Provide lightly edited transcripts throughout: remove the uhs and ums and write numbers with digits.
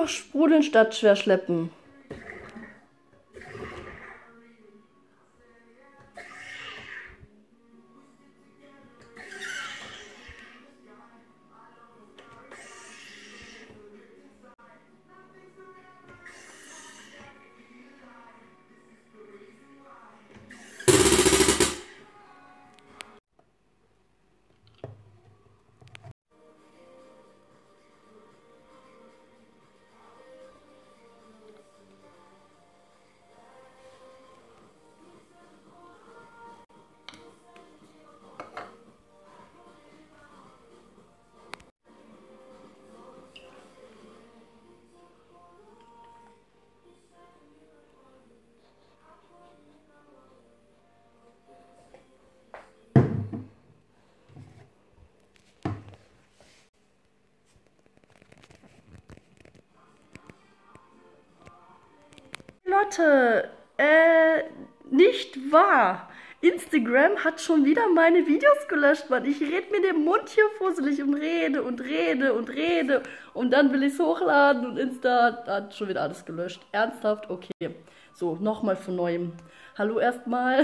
einfach sprudeln statt schwer schleppen. Leute, nicht wahr. Instagram hat schon wieder meine Videos gelöscht, Mann. Ich rede mir den Mund hier fusselig und rede und rede und rede. Und dann will ich es hochladen und Insta hat schon wieder alles gelöscht. Ernsthaft? Okay. So, nochmal von Neuem. Hallo erstmal.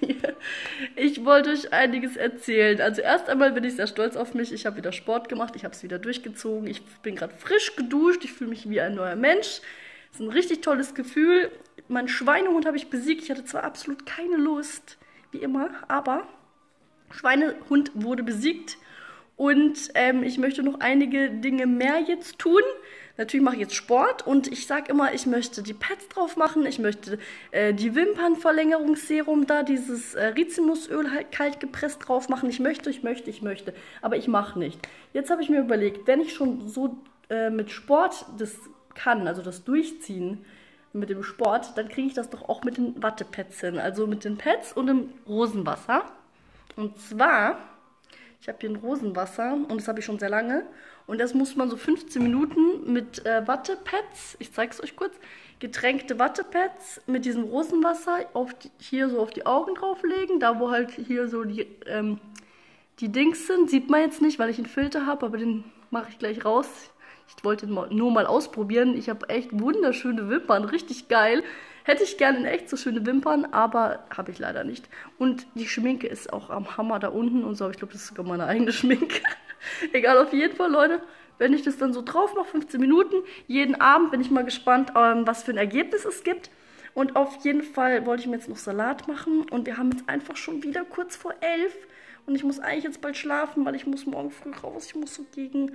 Ich wollte euch einiges erzählen. Also erst einmal bin ich sehr stolz auf mich. Ich habe wieder Sport gemacht. Ich habe es wieder durchgezogen. Ich bin gerade frisch geduscht. Ich fühle mich wie ein neuer Mensch. Das ist ein richtig tolles Gefühl. Meinen Schweinehund habe ich besiegt. Ich hatte zwar absolut keine Lust, wie immer, aber Schweinehund wurde besiegt. Und ich möchte noch einige Dinge mehr jetzt tun. Natürlich mache ich jetzt Sport und ich sage immer, ich möchte die Pads drauf machen. Ich möchte die Wimpernverlängerungsserum da, dieses Rizinusöl halt kalt gepresst drauf machen. Ich möchte. Aber ich mache nicht. Jetzt habe ich mir überlegt, wenn ich schon so mit Sport das kann, also das Durchziehen mit dem Sport, dann kriege ich das doch auch mit den Wattepads hin, also mit den Pads und dem Rosenwasser. Und zwar, ich habe hier ein Rosenwasser und das habe ich schon sehr lange und das muss man so 15 Minuten mit Wattepads, ich zeige es euch kurz, getränkte Wattepads mit diesem Rosenwasser hier so auf die Augen drauflegen, da wo halt hier so die Dings sind, sieht man jetzt nicht, weil ich einen Filter habe, aber den mache ich gleich raus. Ich wollte nur mal ausprobieren. Ich habe echt wunderschöne Wimpern, richtig geil. Hätte ich gerne in echt so schöne Wimpern, aber habe ich leider nicht. Und die Schminke ist auch am Hammer da unten und so. Ich glaube, das ist sogar meine eigene Schminke. Egal, auf jeden Fall, Leute. Wenn ich das dann so drauf mache, 15 Minuten, jeden Abend bin ich mal gespannt, was für ein Ergebnis es gibt. Und auf jeden Fall wollte ich mir jetzt noch Salat machen. Und wir haben jetzt einfach schon wieder kurz vor 11. Und ich muss eigentlich jetzt bald schlafen, weil ich muss morgen früh raus. Ich muss so gegen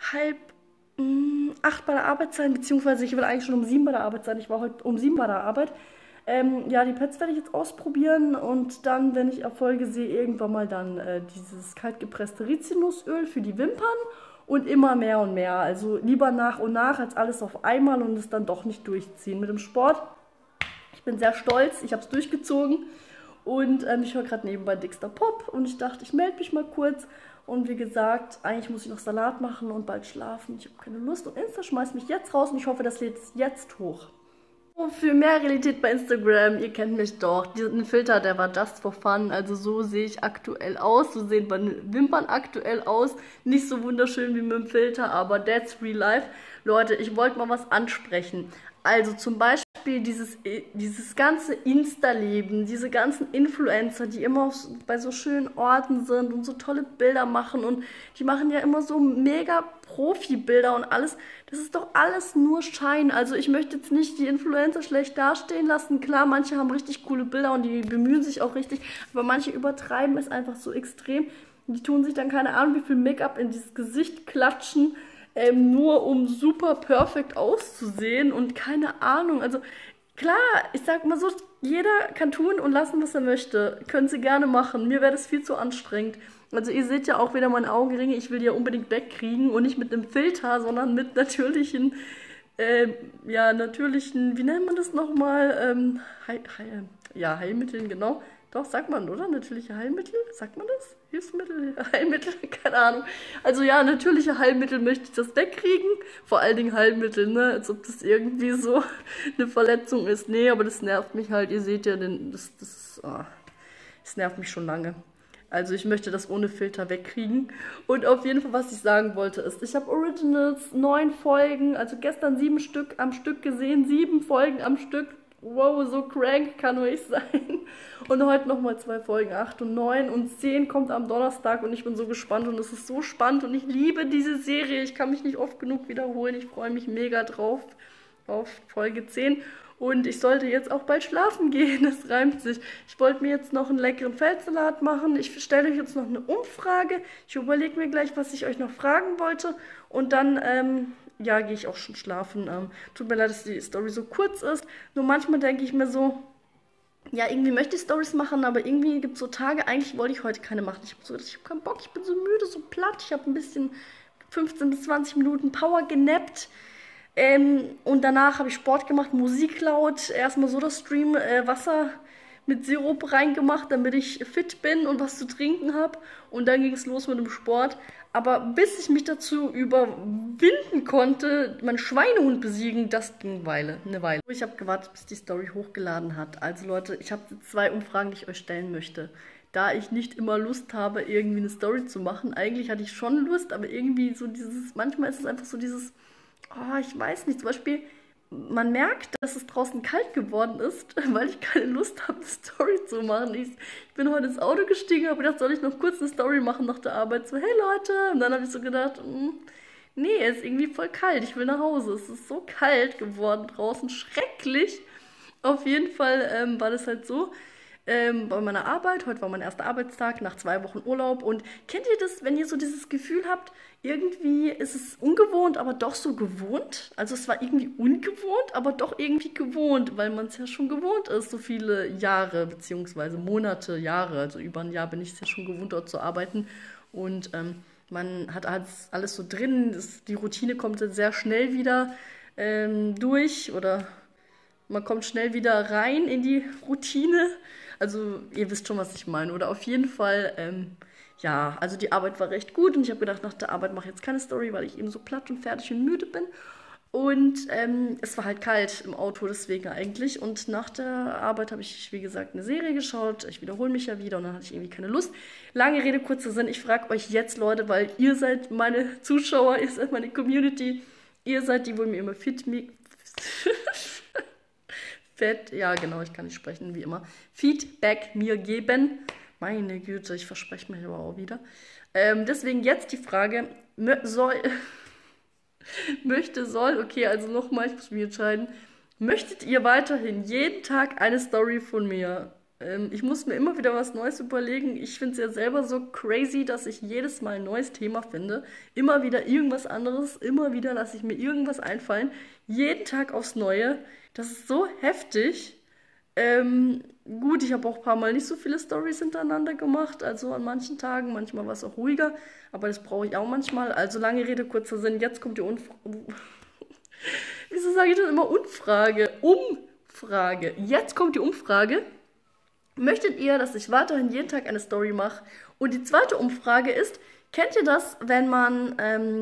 7:30 bei der Arbeit sein, beziehungsweise ich will eigentlich schon um 7 bei der Arbeit sein. Ich war heute um 7 bei der Arbeit. Ja, die Pads werde ich jetzt ausprobieren und dann, wenn ich Erfolge sehe, irgendwann mal dann dieses kaltgepresste Rizinusöl für die Wimpern und immer mehr und mehr. Also lieber nach und nach als alles auf einmal und es dann doch nicht durchziehen. Mit dem Sport, ich bin sehr stolz, ich habe es durchgezogen und ich höre gerade nebenbei Dickster Pop und ich dachte, ich melde mich mal kurz. Und wie gesagt, eigentlich muss ich noch Salat machen und bald schlafen. Ich habe keine Lust. Und Insta schmeißt mich jetzt raus und ich hoffe, das lädt es jetzt hoch. Und für mehr Realität bei Instagram, ihr kennt mich doch. Diesen Filter, der war just for fun. Also so sehe ich aktuell aus. So sehen meine Wimpern aktuell aus. Nicht so wunderschön wie mit dem Filter, aber that's real life. Leute, ich wollte mal was ansprechen. Also zum Beispiel dieses ganze Insta-Leben, diese ganzen Influencer, die immer bei so schönen Orten sind und so tolle Bilder machen und die machen ja immer so mega Profi-Bilder und alles. Das ist doch alles nur Schein. Also ich möchte jetzt nicht die Influencer schlecht dastehen lassen. Klar, manche haben richtig coole Bilder und die bemühen sich auch richtig, aber manche übertreiben es einfach so extrem. Die tun sich dann keine Ahnung, wie viel Make-up in dieses Gesicht klatschen, nur um super perfekt auszusehen und keine Ahnung. Also klar, ich sag mal so, jeder kann tun und lassen, was er möchte. Können sie gerne machen. Mir wäre das viel zu anstrengend. Also ihr seht ja auch wieder meine Augenringe. Ich will die ja unbedingt wegkriegen und nicht mit einem Filter, sondern mit natürlichen, wie nennt man das nochmal? Heilmitteln, genau. Doch, sagt man, oder? Natürliche Heilmittel? Sagt man das? Hilfsmittel? Heilmittel? Keine Ahnung. Also ja, natürliche Heilmittel möchte ich das wegkriegen. Vor allen Dingen Heilmittel, ne? Als ob das irgendwie so eine Verletzung ist. Nee, aber das nervt mich halt. Ihr seht ja, das nervt mich schon lange. Also ich möchte das ohne Filter wegkriegen. Und auf jeden Fall, was ich sagen wollte, ist, ich habe Originals 9 Folgen, also gestern 7 Stück am Stück gesehen, 7 Folgen am Stück. Wow, so crank kann nur ich sein. Und heute nochmal 2 Folgen, 8 und 9 und 10 kommt am Donnerstag und ich bin so gespannt und es ist so spannend und ich liebe diese Serie. Ich kann mich nicht oft genug wiederholen. Ich freue mich mega drauf auf Folge 10. Und ich sollte jetzt auch bald schlafen gehen, das reimt sich. Ich wollte mir jetzt noch einen leckeren Feldsalat machen. Ich stelle euch jetzt noch eine Umfrage. Ich überlege mir gleich, was ich euch noch fragen wollte. Und dann, ja, gehe ich auch schon schlafen. Tut mir leid, dass die Story so kurz ist. Nur manchmal denke ich mir so, ja, irgendwie möchte ich Stories machen, aber irgendwie gibt es so Tage, eigentlich wollte ich heute keine machen. Ich habe so gedacht, ich habe keinen Bock, ich bin so müde, so platt. Ich habe ein bisschen 15 bis 20 Minuten Power genappt. Und danach habe ich Sport gemacht, Musik laut, erstmal SodaStream, Wasser mit Sirup reingemacht, damit ich fit bin und was zu trinken habe. Und dann ging es los mit dem Sport. Aber bis ich mich dazu überwinden konnte, meinen Schweinehund besiegen, das ging eine Weile. Ich habe gewartet, bis die Story hochgeladen hat. Also Leute, ich habe 2 Umfragen, die ich euch stellen möchte. Da ich nicht immer Lust habe, irgendwie eine Story zu machen. Eigentlich hatte ich schon Lust, aber irgendwie so manchmal ist es einfach so dieses... Oh, ich weiß nicht. Zum Beispiel, man merkt, dass es draußen kalt geworden ist, weil ich keine Lust habe, eine Story zu machen. Ich bin heute ins Auto gestiegen, habe gedacht, soll ich noch kurz eine Story machen nach der Arbeit? So, hey Leute. Und dann habe ich so gedacht, nee, es ist irgendwie voll kalt. Ich will nach Hause. Es ist so kalt geworden draußen. Schrecklich. Auf jeden Fall war das halt so. Bei meiner Arbeit, heute war mein erster Arbeitstag nach 2 Wochen Urlaub und kennt ihr das, wenn ihr so dieses Gefühl habt, irgendwie ist es ungewohnt, aber doch so gewohnt? Also es war irgendwie ungewohnt, aber doch irgendwie gewohnt, weil man es ja schon gewohnt ist, so viele Jahre, beziehungsweise Monate, Jahre, also über ein Jahr bin ich es ja schon gewohnt, dort zu arbeiten und man hat alles so drin, die Routine kommt sehr schnell wieder durch oder man kommt schnell wieder rein in die Routine. Also ihr wisst schon, was ich meine. Oder auf jeden Fall, ja, also die Arbeit war recht gut. Und ich habe gedacht, nach der Arbeit mache ich jetzt keine Story, weil ich eben so platt und fertig und müde bin. Und es war halt kalt im Auto, deswegen eigentlich. Und nach der Arbeit habe ich, wie gesagt, eine Serie geschaut. Ich wiederhole mich ja wieder und dann hatte ich irgendwie keine Lust. Lange Rede, kurzer Sinn. Ich frage euch jetzt, Leute, weil ihr seid meine Zuschauer, ihr seid meine Community. Ihr seid die, wo mir immer ja genau, ich kann nicht sprechen, wie immer. Feedback mir geben. Meine Güte, ich verspreche mich aber auch wieder. Deswegen jetzt die Frage, okay, also nochmal, ich muss mich entscheiden. Möchtet ihr weiterhin jeden Tag eine Story von mir? Ich muss mir immer wieder was Neues überlegen. Ich finde es ja selber so crazy, dass ich jedes Mal ein neues Thema finde. Immer wieder irgendwas anderes, immer wieder lasse ich mir irgendwas einfallen. Jeden Tag aufs Neue. Das ist so heftig. Gut, ich habe auch ein paar Mal nicht so viele Stories hintereinander gemacht. Also an manchen Tagen, manchmal war es auch ruhiger. Aber das brauche ich auch manchmal. Also lange Rede, kurzer Sinn. Jetzt kommt die Wieso sage ich das immer Umfrage? Umfrage. Jetzt kommt die Umfrage. Möchtet ihr, dass ich weiterhin jeden Tag eine Story mache? Und die zweite Umfrage ist, kennt ihr das, wenn man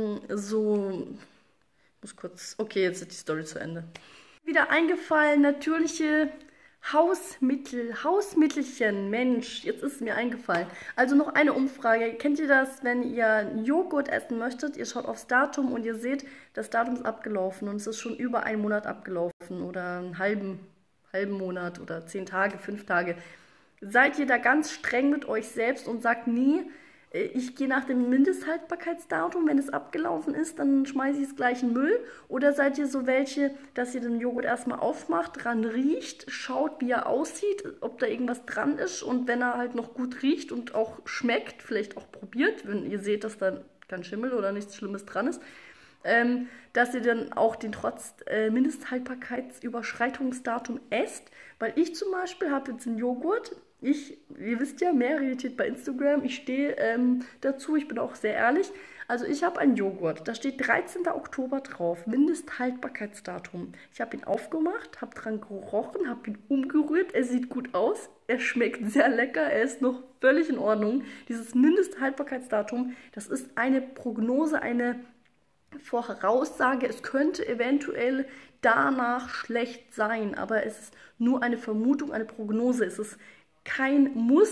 okay, jetzt ist die Story zu Ende. Wieder eingefallen, natürliche Hausmittelchen, Mensch, jetzt ist es mir eingefallen. Also noch eine Umfrage, kennt ihr das, wenn ihr Joghurt essen möchtet, ihr schaut aufs Datum und ihr seht, das Datum ist abgelaufen und es ist schon über einen Monat abgelaufen oder einen halben Monat oder 10 Tage, 5 Tage. Seid ihr da ganz streng mit euch selbst und sagt, nee, ich gehe nach dem Mindesthaltbarkeitsdatum, wenn es abgelaufen ist, dann schmeiße ich es gleich in den Müll? Oder seid ihr so welche, dass ihr den Joghurt erstmal aufmacht, dran riecht, schaut, wie er aussieht, ob da irgendwas dran ist und wenn er halt noch gut riecht und auch schmeckt, vielleicht auch probiert, wenn ihr seht, dass da kein Schimmel oder nichts Schlimmes dran ist, dass ihr dann auch den trotz Mindesthaltbarkeitsüberschreitungsdatum esst. Weil ich zum Beispiel habe jetzt einen Joghurt. Ihr wisst ja, mehr Realität bei Instagram. Ich stehe dazu, ich bin auch sehr ehrlich. Also ich habe einen Joghurt, da steht 13. Oktober drauf, Mindesthaltbarkeitsdatum. Ich habe ihn aufgemacht, habe dran gerochen, habe ihn umgerührt. Er sieht gut aus, er schmeckt sehr lecker, er ist noch völlig in Ordnung. Dieses Mindesthaltbarkeitsdatum, das ist eine Prognose, eine Voraussage, es könnte eventuell danach schlecht sein, aber es ist nur eine Vermutung, eine Prognose, es ist kein Muss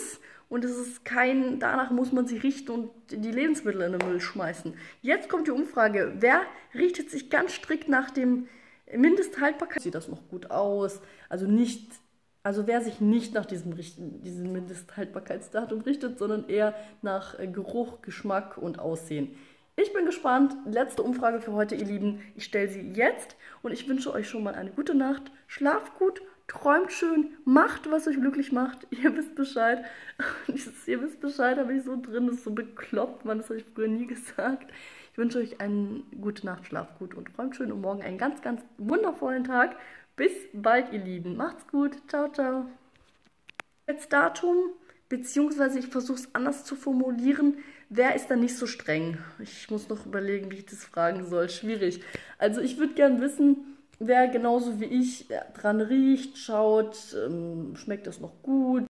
und es ist kein, danach muss man sie richten und die Lebensmittel in den Müll schmeißen. Jetzt kommt die Umfrage, wer richtet sich ganz strikt nach dem Mindesthaltbarkeit? Sieht das noch gut aus? Also wer sich nicht nach diesem Mindesthaltbarkeitsdatum richtet, sondern eher nach Geruch, Geschmack und Aussehen. Ich bin gespannt. Letzte Umfrage für heute, ihr Lieben. Ich stelle sie jetzt und ich wünsche euch schon mal eine gute Nacht. Schlaft gut, träumt schön, macht, was euch glücklich macht. Ihr wisst Bescheid. Ihr wisst Bescheid, habe ich so drin, das ist so bekloppt, man, das habe ich früher nie gesagt. Ich wünsche euch eine gute Nacht, schlaft gut und träumt schön und morgen einen ganz, ganz wundervollen Tag. Bis bald, ihr Lieben. Macht's gut. Ciao, ciao. Jetzt Datum, beziehungsweise ich versuche es anders zu formulieren. Wer ist da nicht so streng? Ich muss noch überlegen, wie ich das fragen soll. Schwierig. Also ich würde gern wissen, wer genauso wie ich dran riecht, schaut, schmeckt das noch gut.